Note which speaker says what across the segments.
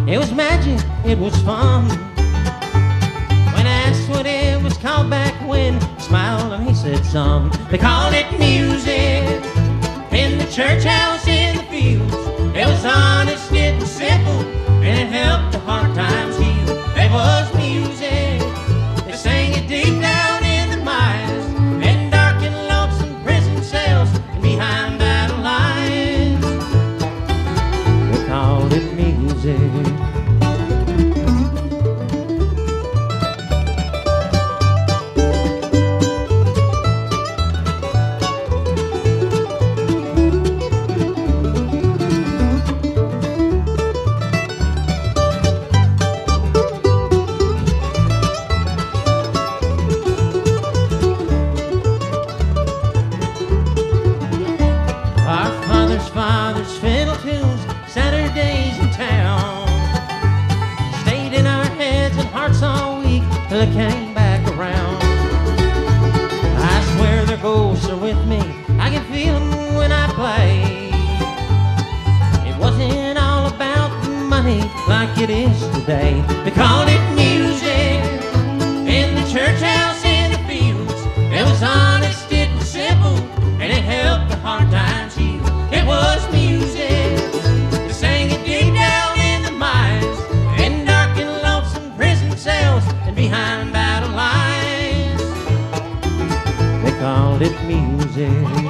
Speaker 1: It was magic, it was fun. When I asked what it was called back when, he smiled and he said, son, they called it music. In the church house, in the fields, it was honest, it was simple, and it helped the hard times heal. It was music. They sang it deep down in the mines, in dark and lonesome prison cells, and behind battle lines. They called it music. Fathers, fiddle tunes, Saturdays in town, stayed in our heads and hearts all week till it came back around. I swear their ghosts are with me, I can feel them when I play. It wasn't all about money like it is today. They called it music. In the church house, in the fields, it was honest, it was simple, and it helped the hard times heal. It was music. They sang it deep down in the mines, in dark and lonesome prison cells, and behind battle lines. They called it music.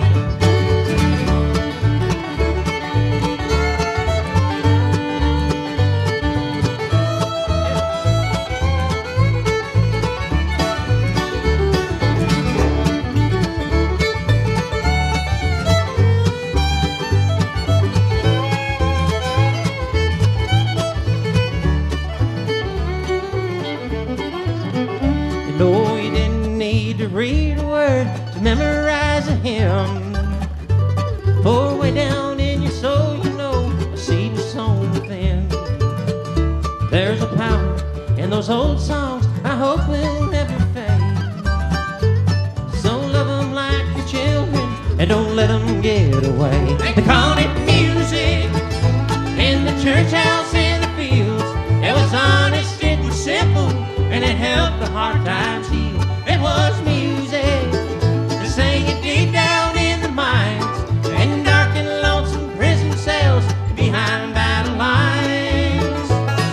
Speaker 1: No, you didn't need to read a word to memorize a hymn. For way down in your soul, you know a seed was sown within. There's a power in those old songs I hope will never fade. So love them like your children and don't let them get away. They called it music. In the church house, in the fields, it was honest, it was simple, and it helped the hard times heal. It was music. They sang it deep down in the mines, in dark and lonesome prison cells, behind battle lines.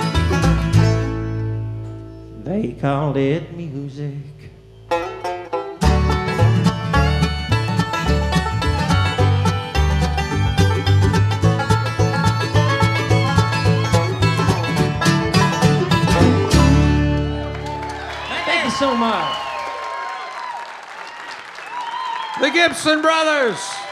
Speaker 1: They called it music. So much.
Speaker 2: The Gibson Brothers.